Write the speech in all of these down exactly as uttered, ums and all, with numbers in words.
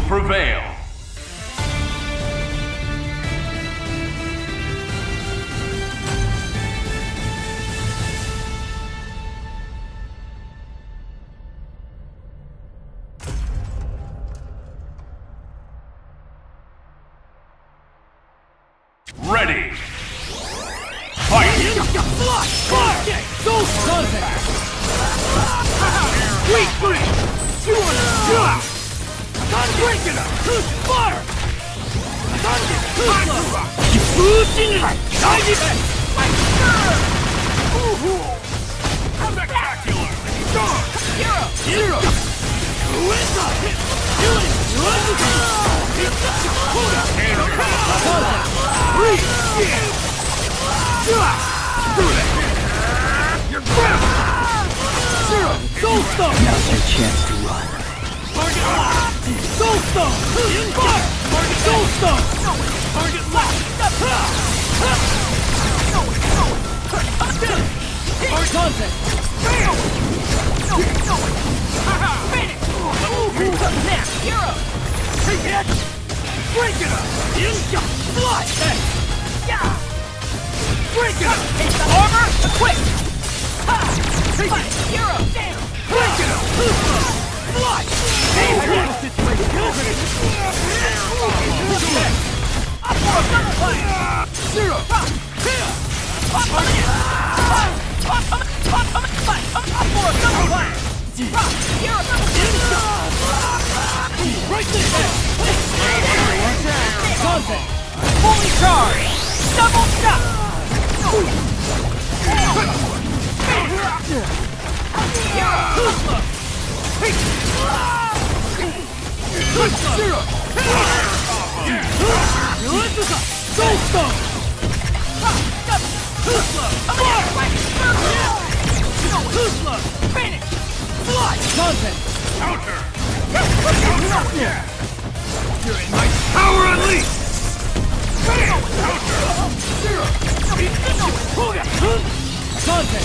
prevail. Ready. Fight. Fire! Those contact! Weak grip! You want to shot! Break it up! Fire! Spectacular. Hero! Hero! You're grab. Zero! Soul Stone! Now's your chance to run. Target locked. Soul Stone! Fire! Soul Stone! Target locked. Dante! Now, hero! Take it! Break it up! Ninja! Fly! Yeah! Break it up! Take the armor! Quick! Ha! Take it! Hero! Down! Break it up! Fly! Save the situation! Up for a double play! Zero! Here! Up for a double play! Hero! Right there! Dante! Fully charged! Double shot! Zero! Soul Stone! Finish! Fly! Dante! Counter. You're in my Power unleashed. Zero! Dante!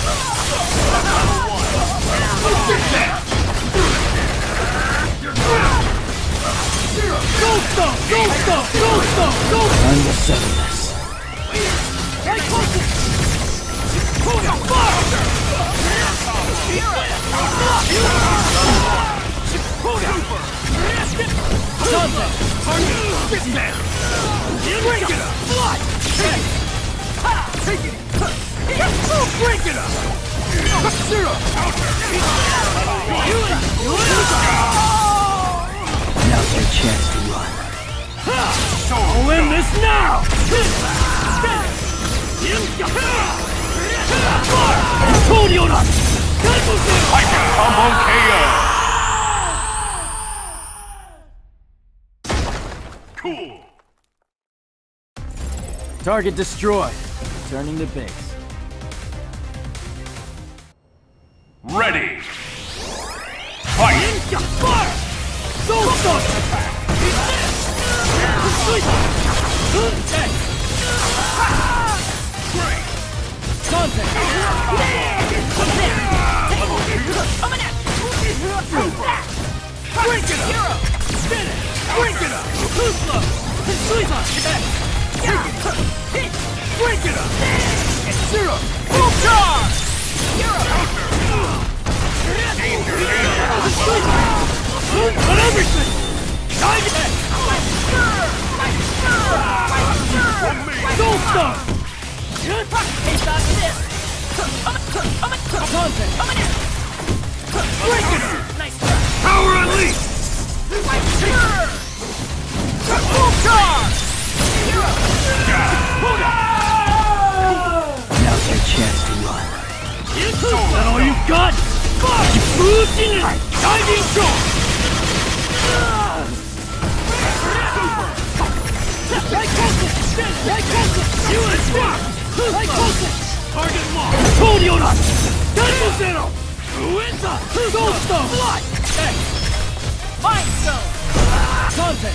Zero! Soul Stone! Soul Stone! Soul Stone! Soul Stone! Time to settle this. Right close! Fire! Dante! Get down. Break it up! Fly! Take it! Take it! Break it up! Zero! Now's your chance to run. I'll win this now! Hyper combo K O. Cool. Target destroyed. Turning to base. Ready. Fight. Fire! Soul Stone! Great. Dante! Break it up! Spin it! Break it up! Too slow! Squeeze on! Break it up! Zero! Full charge! Hero! On everything! Dive it! Soul Stone! Taste on this! Dante! Break it up! Nice try! Power unleashed. Full charge! Hero! Now's your chance to run. Is that all you've got? Boosting it! Diving shot! Right close! Right close! You and stop! Right close! Target locked! Told you not! Double zero! Uenta! Soul Stone! Fly! Hey! Mind Stone! Dante!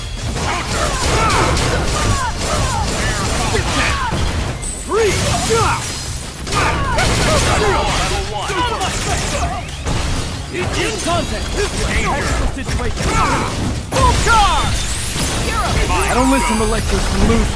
Three! Shot! Zero! Out of my face! It's in Dante! Excellent situation! Full charge! don't listen to lectures from losers.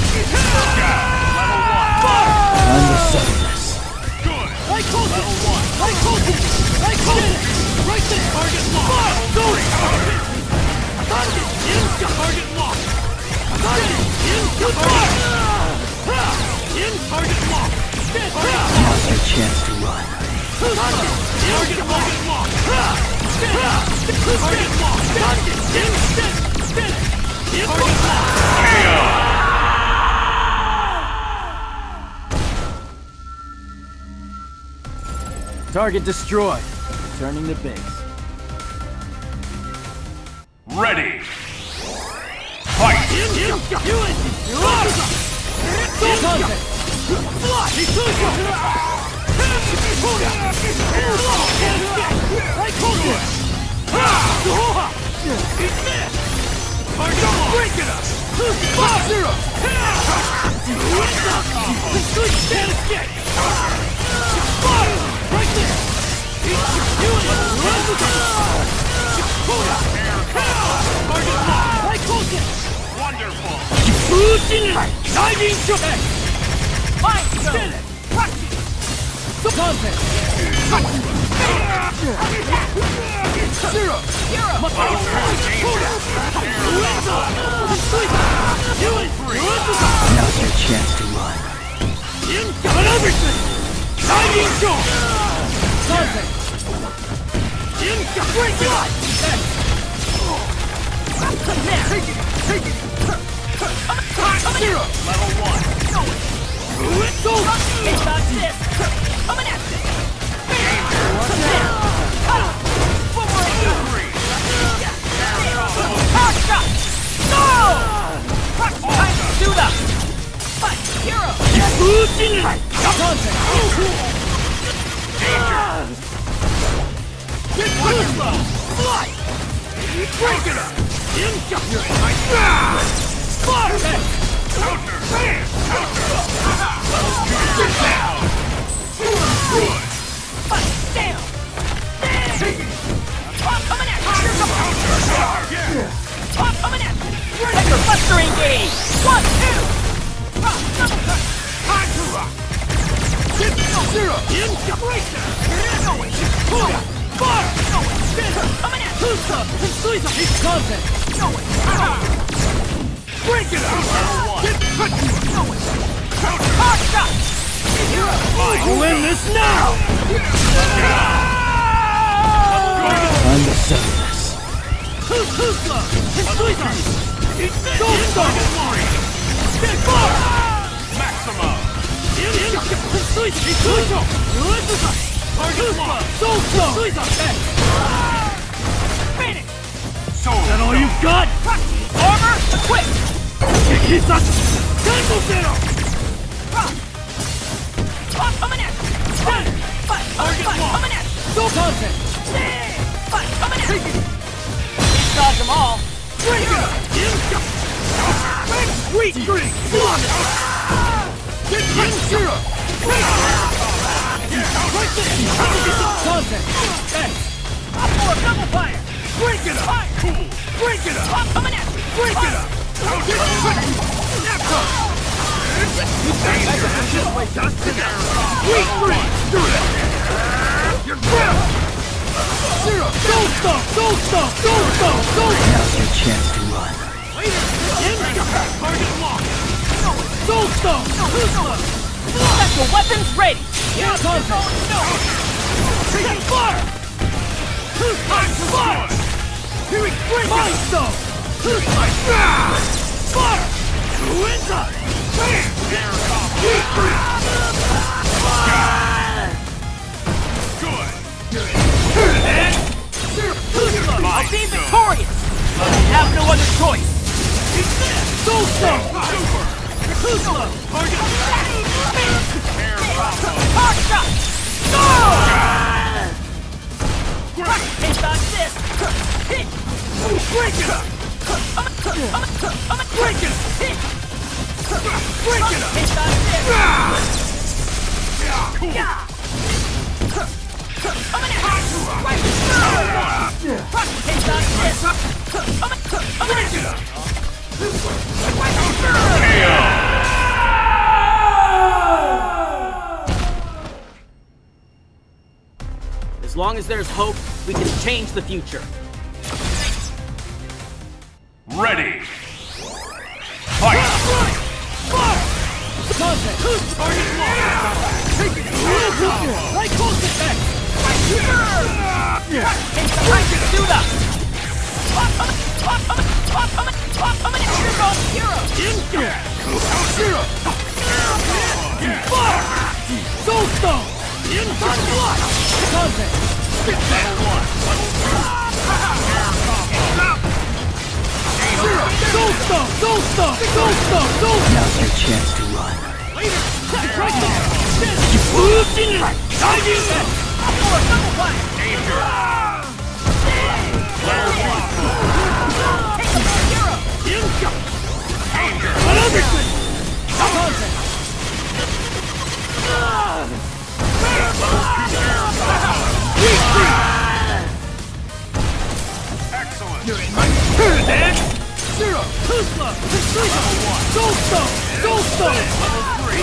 I'm the Xeknis. Good. I called it! I called it! I called it! Right there! Target locked! Go! Target! In! Target locked! Target! In! Target locked! In! Target locked! Now's your chance to run. Target! Target locked! Target locked! Target! In! Finish! In! Target locked! Target destroyed. Turning to base. Ready. Fight. You it! Dante! Fly! I called it! It's missed! Break it up! Five zero! Good stand escape! Fire! Right there! You it! Target locked! I called it! Wonderful. Diving shock! Fine! Finish! Dante! Zero! Zero! Now's your chance to run. Got everything! Diving shock! Dante! Break it up! Take it! Take it! Zero! Level one. Let's go! It's not this! Coming at this! Power shot! No! Time to do that! Fight! Hero! Dante! Get slow! Fly! Break it up! In! You're in my... Fire! Counter. Counter. Get down. Good. Fight! Down! Pop coming at you! Yeah. Pop coming at you! Take your buster engage! One, two! Rock! Double cut! Time to rock! Get zero! In! Break that! Going! Pull! Fire! Going! Spin! Coming at you! Two stuff! Squeeze up! He's content! Going! Break it up! Get cut! Going! Hard shot! We'll win this now! I'm the Xeknis. Too, too slow! Squeeze up! Go start! Get far! Maximum. In, in! Squeeze up! Squeeze up! Target locked! So slow! Squeeze up! Finish! So Is that all you got? Armor equipped! He's up! Temple zero! Pop coming at you! Fight! Fight! Fight! Coming at you! Go content! Fight! Coming at you! He's dodged them all! Bring it up! Sweet green! Get in zero! Right there! Content! X! Up for a double fire! Break it up! cool. Break it up! Pop coming at you! Break it up! Get ready! Snap! Sweet green! You're down! Zero! Go stop! Go stop! Go stop! Go stop! Now's your chance to run. Target locked! Go stop! Special weapons ready! Yeah, contact! Taking fire! Time to fire! Here we bring my stuff! Fire! Who inside? I'll be victorious! I have no other choice! So slow! Too slow! Target! Hard shot! Go! It's on this! Hit! Break it up! Break it up! Hit! Break it up! It's on this! Coming at you! Right! It's on this! Break it up! As long as there's hope, we can change the future. Ready. Fight. Dante! Target locked! Take it! Right close it back! Do that! Hero! Zero! Fire! Soulstone! Inside blood! Dante! Level one! Zero! Soulstone! Soulstone! Soulstone! Soulstone! Now's your chance to run. Right there! You moved in it! Dive in! Double fire! Danger. Take the hero! Inca! Danger. Another thing! Dante! Excellent. You're in my turn, man! Zero! Tuzla! Level one! Soulstone! Soulstone! Level three.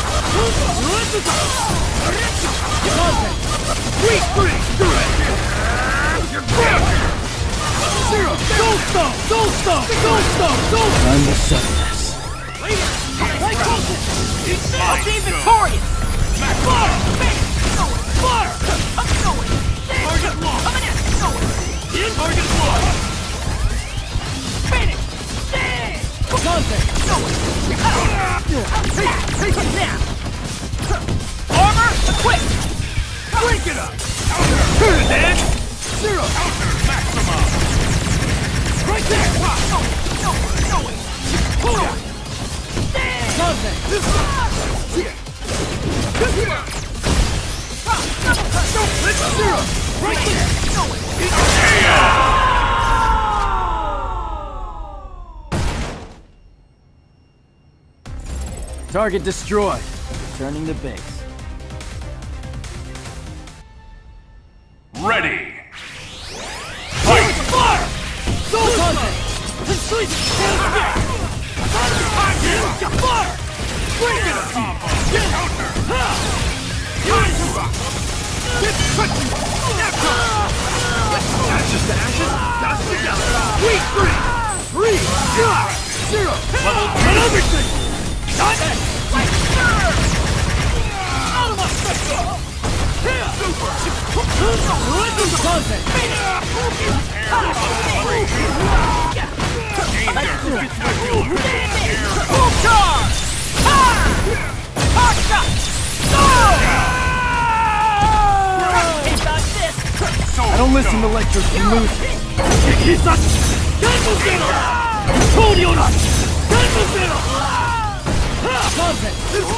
Dante! Weak free! You're great! Zero! Soulstone! Soulstone! Soulstone! Soulstone! Time to settle this. Right close it! I'll be victorious! Fire! Fire! Target locked. In Target locked. Finish! Dante! Take, take it now! Armor equipped! Break it up! Turn it, man! Zero! Counter maximum. Right there! Pull it! Dante! Zero! Right there! Target destroyed. Returning to base. Ready. Fight! Fire! Soul Dante! Sleep! Fire! Break it up! Counter. That's just the action! That's the yellow! Three! Three! Three! Zero! Zero! Level two. Another thing! Dante! Out of my sector! Here! Super! Dante! Full charge! Hot shot! I don't listen to lectures from losers. Dante!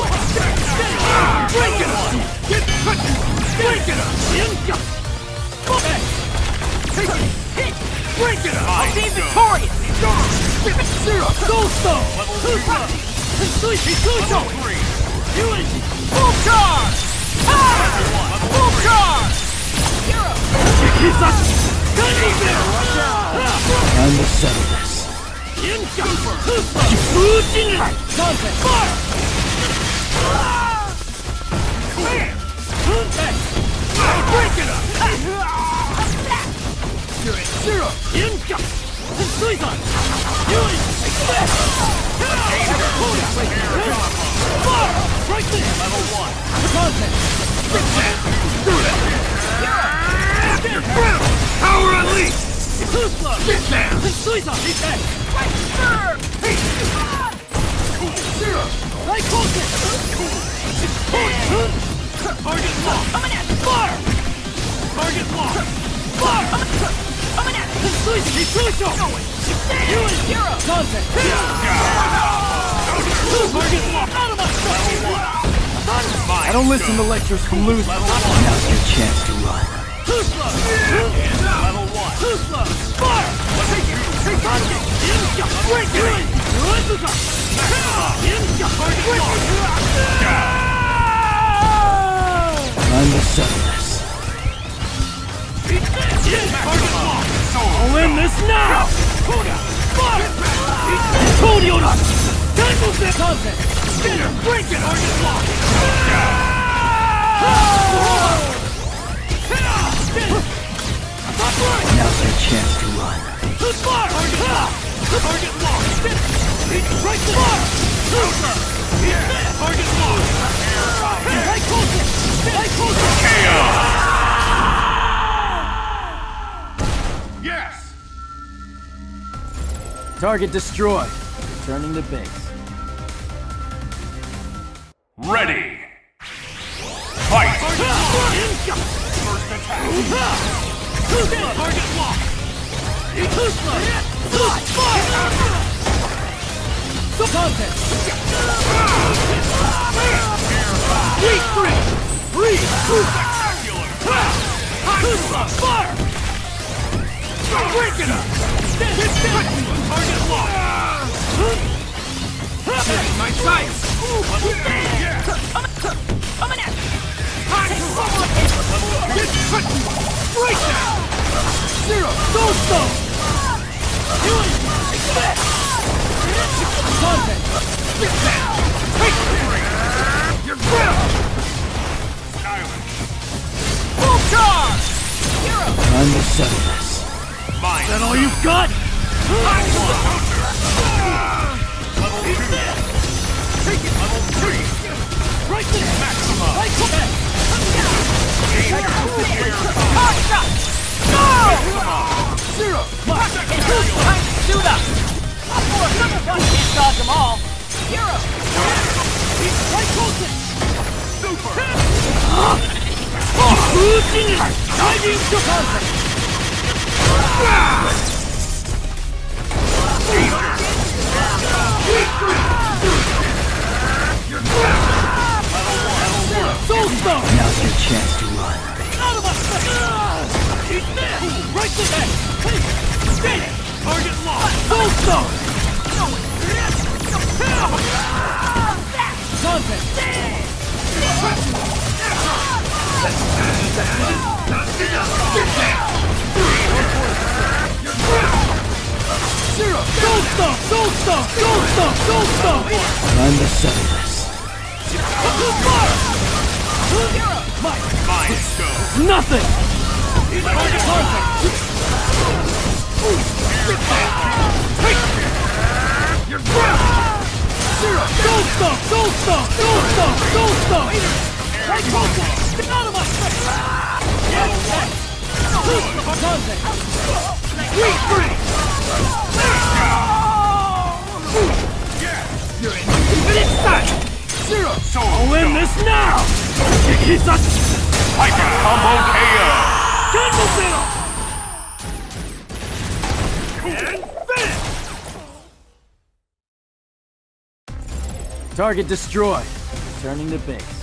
Break it up! Get touched! Break it up! Break it up! I'll be victorious! Zero! Soulstone! Level three. Level three. Full charge! Full charge! Hero! Time to settle this. Dante! Fire! Break it up! You're at zero! Inca! Suicide! Yui! Fire! Right there! Level one. Dante! Power unleashed. Tuzla! Get down. Suicide! He's dead! Right there! Zero! Right close it! Target locked. Coming at! Fire! Target locked. Fire! Coming at! Suicide! He's suicide! Yui! Hero! Dante! Target locked. Out of my I don't listen to lectures from losers. Now's your chance to run. Tuzla! Level one. Tuzla! Fire! Take it! Take on it! Inca! Break it! Ruizuka! Inca! Break it! Time to settle this. Target locked. I'll end this now! Fire! Target locked! Right fire! Target locked! Right closer! Right closer! Yes! Target destroyed. Returning to base. Ready! Fight! Target locked! First attack! Target locked! Dante! Three, three! Three! Spectacular! Fire! Break it up! Target locked! My sights! Yes! Coming at you! Break that! Zero! Don't stop! Dante! Get that! Take it! You're ground! Stylish! Full charge! Hero! Time to settle this. Mine! Is that all you've got? Level two! Take it! Level three! Right there! Maximum! Right there! Air Hot shot! Go! Zero! Spectacular! Time to suit up! Four, one can't dodge them all! Hero! Right closer! Super! Diving to contact! Soul Stone! Now's your chance to run. Out of my sight! He's there! Right to that! Stay! Target locked! Soul Stone! Contact! Zero! Soul Stone! Soul Stone! Soul Stone! Soul Stone! Time to settle this. Fire! Hero! Mike! Mind go! Nothing! Target locked! You're ground! Zero! Soul Stone! Soul Stone! Soul Stone! Soul Stone! Right closer! Get out of my face! Dante! Three, three! You're in even inside! Zero! So I'll win this now! He's a Hyper combo K O! Candle Zero! And finish! Target destroyed. Returning to base.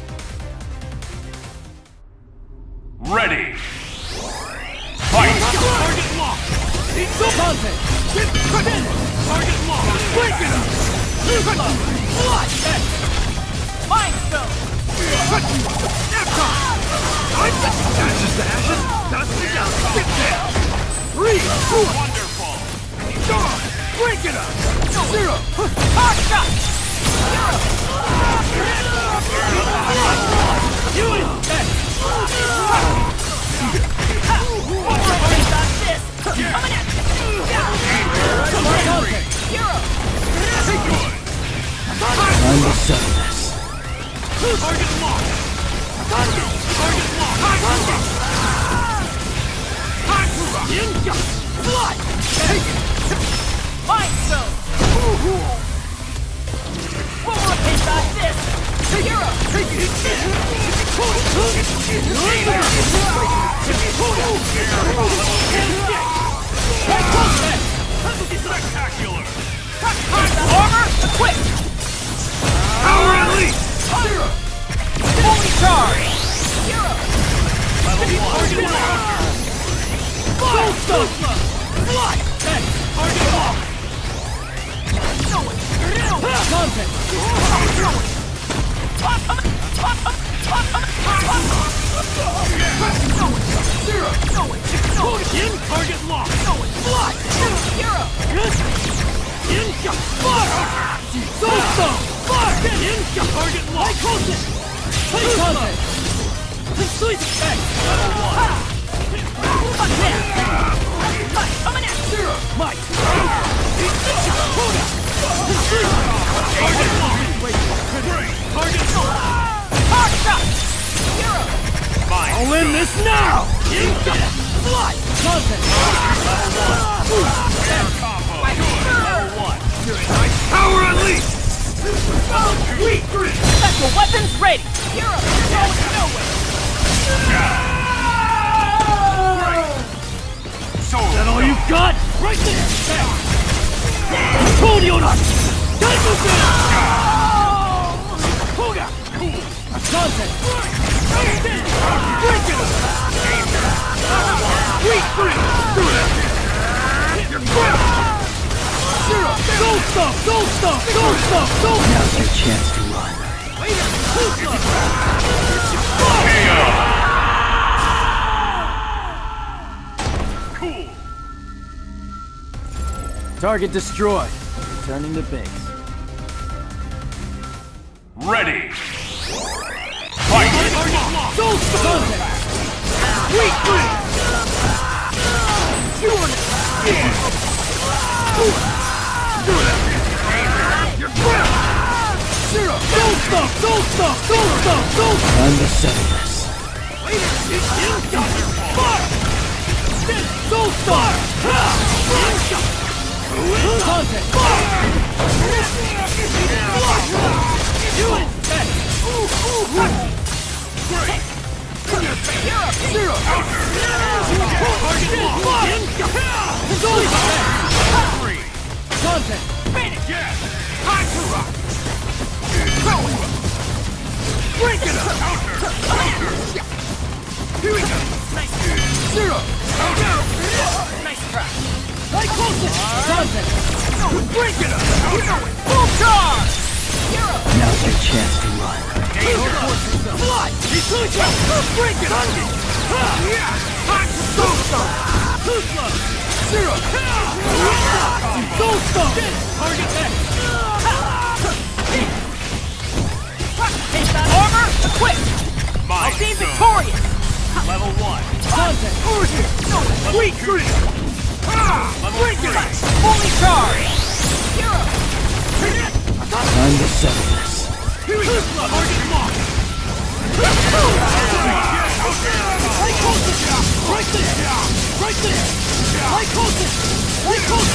Ready! Fight! Target locked! Dante! Finish! Target locked! Break it up! Blood! Mind Stone! Ashes to ashes! Dust it down! Get there! Three! Two! Wonderful! Dawn! Break it up! Zero! Hot shot! Zero! You and that! One more face on this! Coming at you! Zero! Time to settle this. Target locked! Target locked! Ninja! Blood! Mind Stone! One more face on this! Hero! Spectacular! Armor equipped! Power unleashed! Zero! Fully charged! Hero! Level one! Soul Stone! Blood! Target locked! Dante! Zero! In! Target locked! Blood! Hero! Ninja! Fire! Soul Stone! Fire! Ninja! Target locked! Hey, Dante! Complete attack! Level one! Coming at Zero! Mike! Target locked. Great. Target locked. Hard shot! Hero! Mine. I'll end this now! Fly! Content! Air combo. Level one. Power unleashed! Weak three! Special weapons ready! Hero! You're going nowhere! So Is that all you've got? Right there! Told you not! Koga! cool. Content! Break it! Weak three! You're crap! Zero! Go stuff! Go stuff! Go stuff! Go stuff! Now's your chance to run. Cool. Target destroyed. Returning to base. Ready. Fight. Go stuff! Weak three! You want it! You're crap! Zero! Go stuff! Go stuff! Go stuff! Go stuff! Time to settle this. Go stuff! Contact! Do it! Zero! Three. Contact! Yes. Time to rock! Break it up! Here we go! Nice! Zero! Nice try! Right close! Contact! Break it up! Full charge! Hero! Now's your chance to run. Fly! Break it up! Time to go stuff! Zero! Go stuff! Target X. Take that armor! Equip! Mine. I'll be victorious! Level one. Contact! Weak three! Level three. Fully charged! Hero! Time to settle this. Here we go. Target locked. Right there! Right there! Right close! Right close!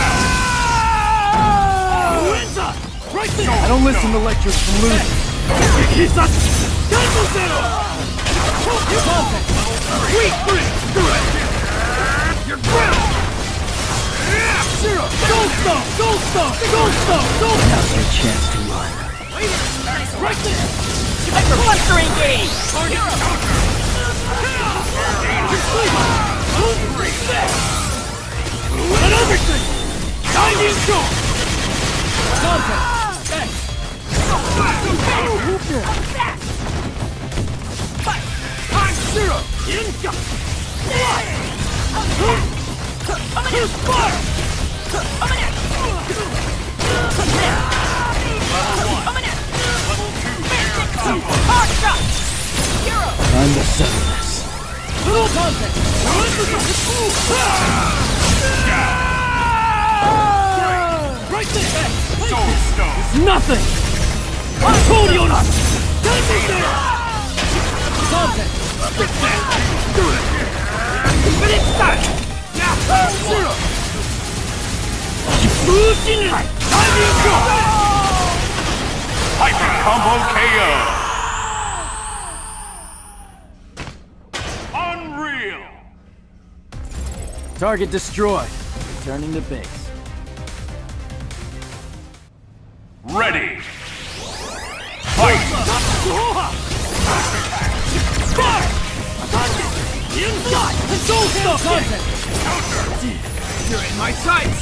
Right there! I don't listen to lectures from losers. Weak three! You're ground! Zero! Go stuff! Go stuff! Go stuff! Go stuff! Now's your chance to run. Right there! Hyper cluster engage! Target counter. And everything! Time is short! Contact! X! Time zero! Inga! Fire! Fire! Hard shot! Hero! Time to settle this. Little contact! Right there! Soul Stone. Nothing! I told you not! Contact! But it's done! Zero! Time to go! Hyper combo K O. Unreal. Target destroyed. Returning to base. Ready. Fight. Fire! Inside! Go stuff! Contact! You're in my sights!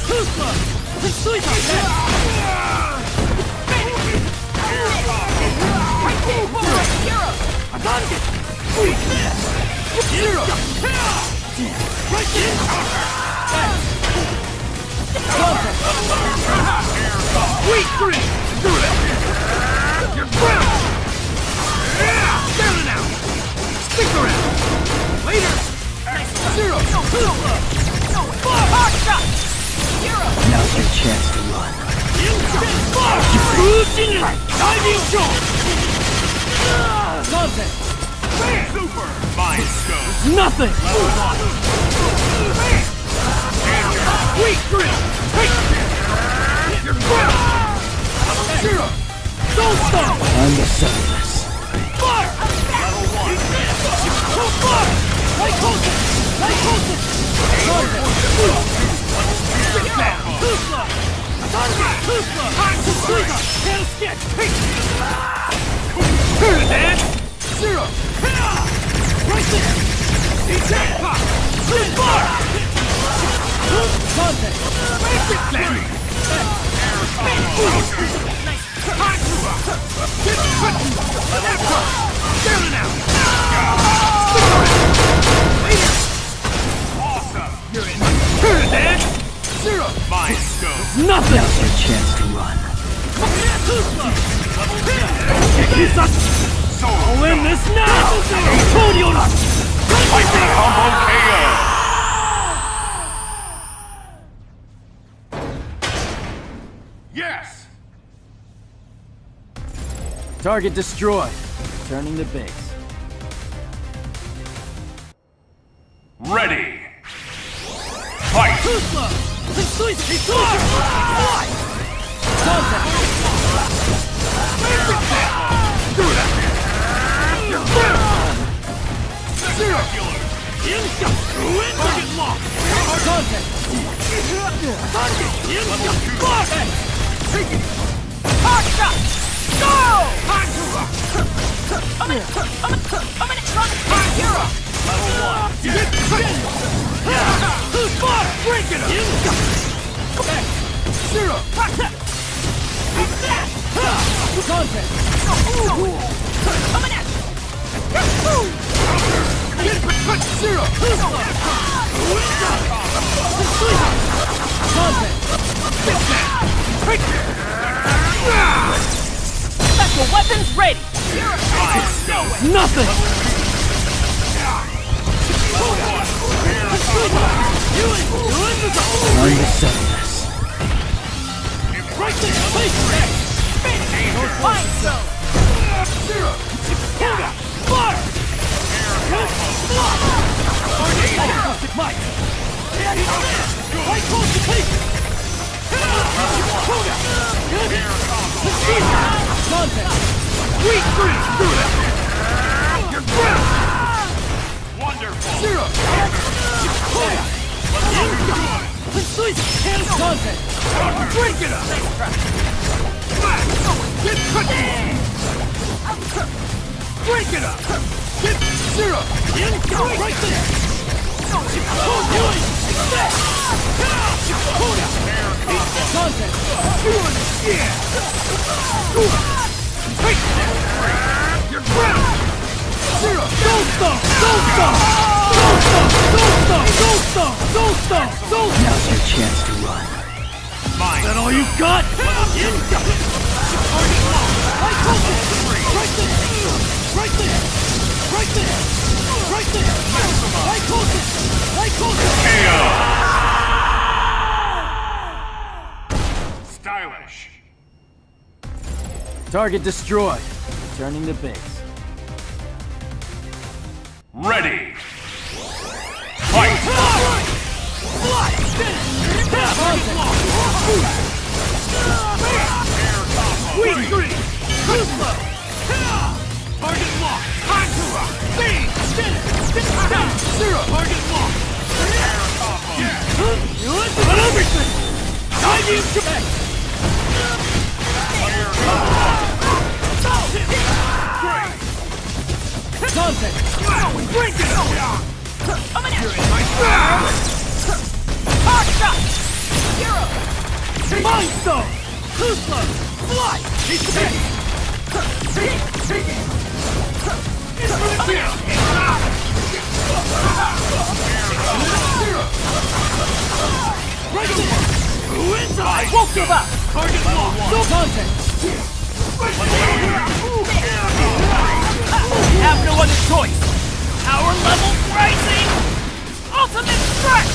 Hero! Zero! Right there! Contact! Weak three! You're ground! Down and out! Stick around! Later! Zero! Hard shot! Hero! Now's your chance to run. Diving shot! Dante! Super Mind Scope! Nothing! Weak grip! You're ground! Zero! Don't stop! I'm the Xeknis. Fire! Fire! Like Colton! Like Colton! Dante! Get down! Tuzla! Dante! Tuzla! Tuzla! Can't sketch! Turn it, man! Zero! Right there! Attack pop! Good fire! Dante! Make it down! Down and out! Awesome! You're in! Turn it, man! Zero! Mind Scope! Nothing! Now's your chance to run. I'll win this now! Tonyola! Lightning Combo K O! Yes! Target destroyed. Turning the base. Ready! Fight! Tuzla! Fly! Dante! Zero! Insta! Target lock! Dante! Target! Insta! Block! Take it! Hot shot! Go! Hot I'm in! I'm in! I'm in! Hot hero! Level one! Get pinned! Who's far? Break it up! Insta! Zero! Dante! I'm in! Zero! Special weapons ready! Nothing! I'm the Xeknis. Right there! Place it! Fine zone! Zero! Fire! Block! Mike! Right close to take it! Dante! Weak three! You're ground! Wonderful! Zero! Dante! Break it up! Get cut! Break it up! Get zero! Right there! Dante! You're ground! Zero! Don't stop! Don't stop! Don't stop! Don't stop! Don't stop! Don't stop! Don't stop! Now's your chance to run. Mind Is that all you've got? Right there! Right there! Right there! Right there! Right closer! Right closer! K O! Stylish! Target destroyed. Returning to base. Ready! Fight! Weak green! Target lock! Speed! Zero! Target lock! You listen on everything! Time you to back! Dante! Break it up! You're in my ground! Hot shot! Hero! Mind Stone! Tuzla! Fly! He's dead! Right there! Who inside? Won't give up! Target lock! Go Dante! Have no other choice! Power level rising! Ultimate strike!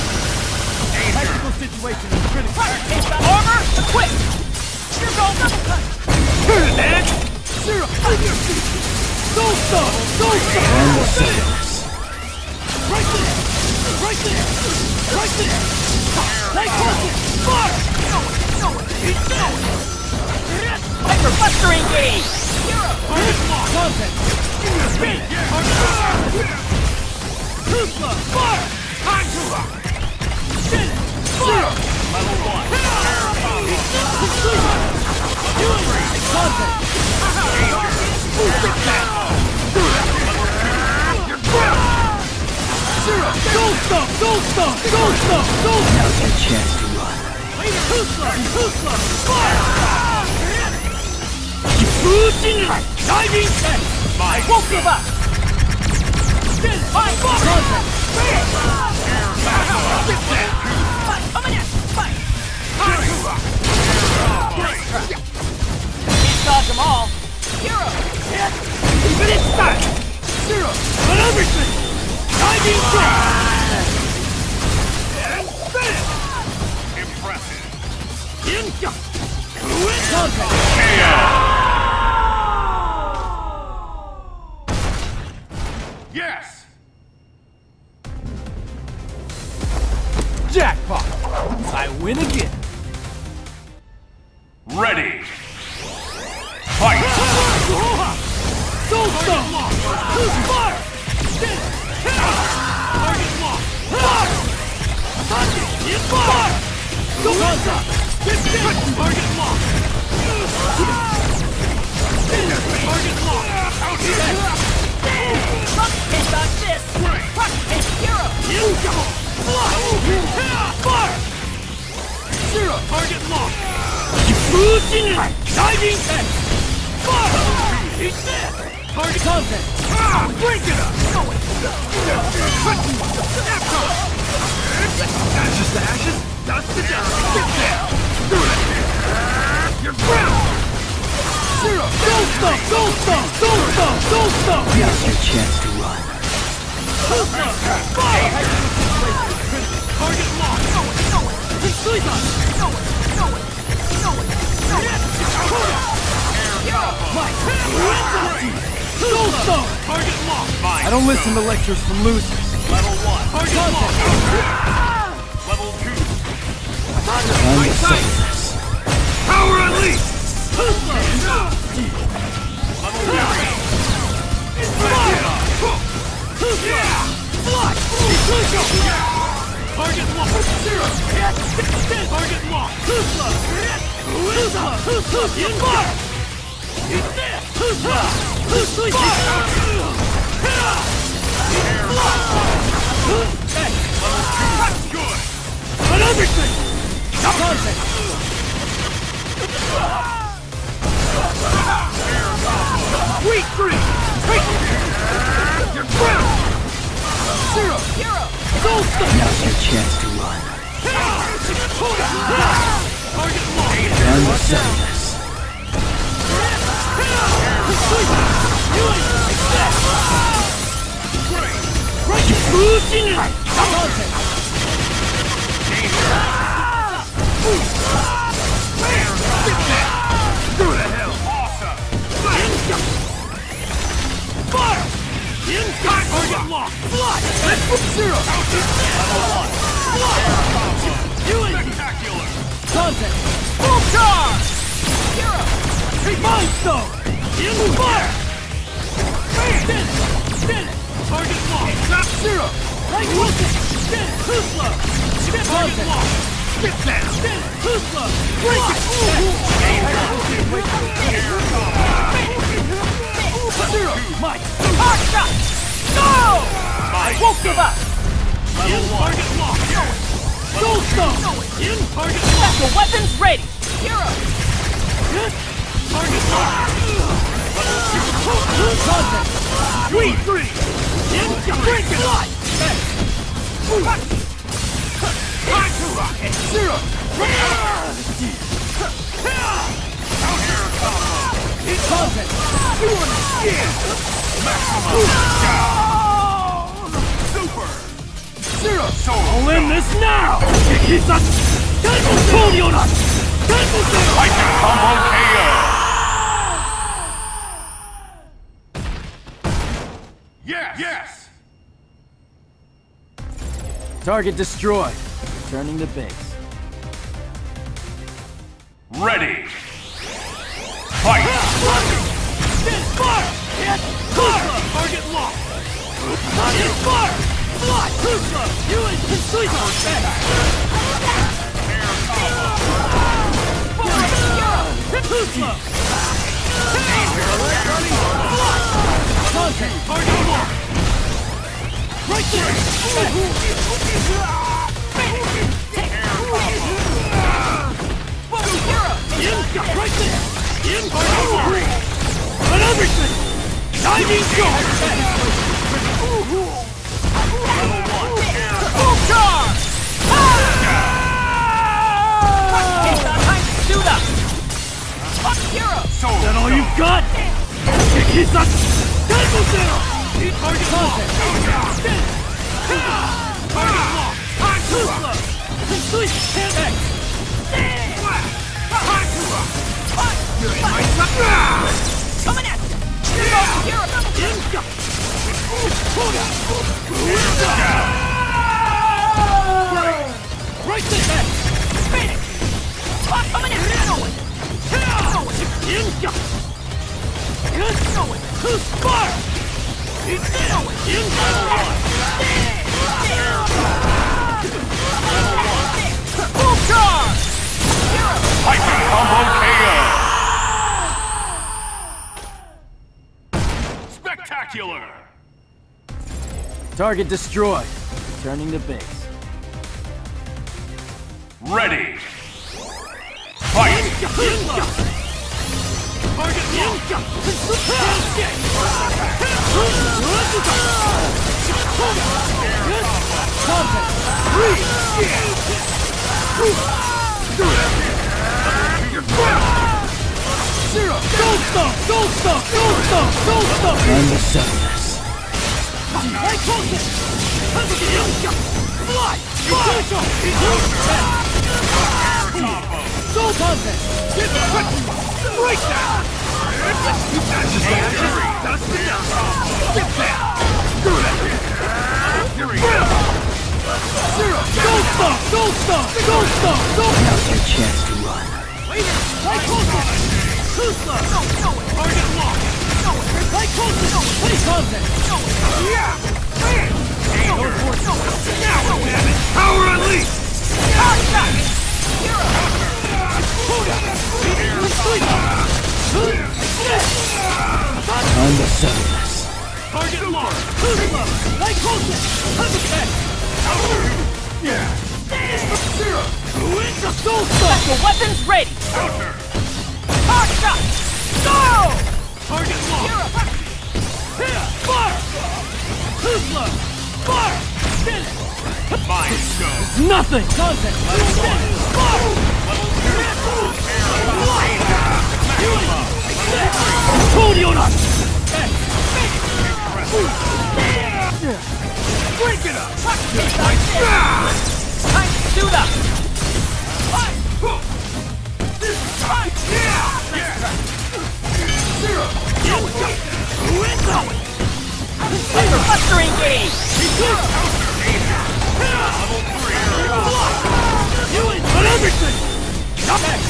Tactical situation is critical. Armor equipped! You're going double cut! Don't stop! Don't stop! And the Xeknis. Right there! Right there! Right there! Take it! Fire! Hyper-buster engage! Hero! Dante! Spin! Kuzma! Fire! Spin it! Fire! Level one! Dante! Zero! Don't stop! Don't stop! Don't stop! Don't stop! Now's your chance to run. Kuzma! Kuzma! Fire! Diving set! I won't give up! Spin it! Fight! Contact! Fight! Coming in! Fight! Can't dodge them all! Hero! Hit! Keep it in sight! Zero! On everything! Diving set! And spin it! Impressive. Inja! Contact! Yes! Jackpot! I win again! Ready! Fight! Don't stop! Who's fire? Spin it! Target locked! Fire! Target in fire! Go on top! Spin it! Target locked! Spin it! Target locked! Out here! Rock hit on this! Rock hit hero! You go! Fire! Zero! Target locked! Diving set! Fire! He's dead! Target contact! Break it up! Ashes to ashes, dust to dust! Get down! You're ground! Zero! Don't stop! Don't stop! Don't stop! Don't stop! Now's your chance to run. Fire! Target locked! Please on! No it! No it! No it! No it! Don't stop! Target locked! I don't listen to lectures from losers. Level one. Target locked! Level two. And the Xeknis. Power unleashed! Level three. Target locked! Zero! Target locked! Kuzma! Kuzma! Kuzma! In fire! He's dead! Kuzma! Kuzma! Good. On everything! Contact! Weak three! Take it! You're ground! Zero! Hero! Don't stop! Now's your chance to run. Target locked! And the Xeknis. Through the hell! Awesome! Fire! Inside target locked! Fly! Let's put zero! Level one! Fly! Spectacular. Contact! Full charge! Hero! Mind Stone! In fire! Spin it! Spin it! Target locked! Stop zero! Right hook it! Spin it! Too slow! Spin target locked! Spit down! Spin it! Too slow! Break it! Zero! Mike! Hard shot! Go! I won't give up! In target locked! Don't stop! In target locked! Special weapons ready! Hero! Target locked! Contact! Three! Three! In break it! Time to rocket! Zero! Out here, combo! In contact! You understand! Maximum! Super! Zero! So I'll end this now! Xeknis! I can combo K O! Target destroyed. Returning to base. Ready. Fight. Fire! Hit! Fire! Target locked! Target fire! Fly! Too slow! You and complete on deck! Too slow! Dante! Target locked! Right there! Right there! In target! But everything! Diving shot! Full charge! Is that all you've got? Xeknis! Tango Zero! Target locked! Target locked! Too slow! Complete! X! Coming at you! Hero! Inga! Right there! Phoenix! Coming at you! Inga! Who's fire? Inga! Full charge! Hyper combo K O. Spectacular. Target destroyed. Returning to base. Ready. Fight. Target locked! Zero! Gold stuff! Gold stuff! Gold stuff! Gold stuff! And the Xeknis. Hey, close it! Fly! Fly! Gold Dante! Get the break that! Get that! Zero! Gold stuff! Gold stuff! Gold stuff! Gold stuff! Now's your chance to run. Wait! Hey, close it! Too slow! No, no! Target locked! No! Hey, close it! Hey, Dante! No! Yeah! Go for it! Now, damn it! Power unleashed! Power shot! Hero! And the Xeknis. Target locked! Too slow! Hey, close it! Have a check! Yeah! Zero! Win the soul stuff! Special weapons ready! Counter. Hard shot! Go! Target locked! Here! Fire! Too slow! Fire! Finish! Mind Stone. Nothing! Contact! Fire! Control us! Break it up! Time to suit up! Zero! Hyper engage! Level three. You ain't got everything! Can't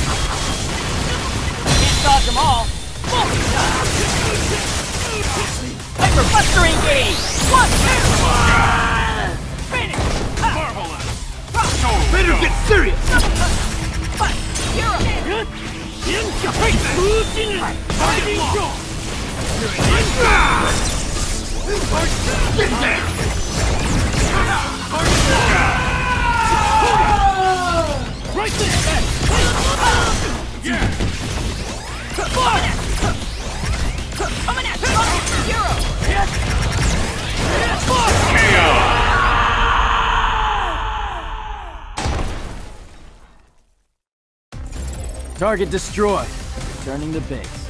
dodge them all! Hyper Buster engage! One, two! Phoenix! Marvelous. Better get serious! But, hero! Target locked! Get there! Right there! Yeah. Coming at you! Coming at you! Hero! K O. Target destroyed. Returning to base.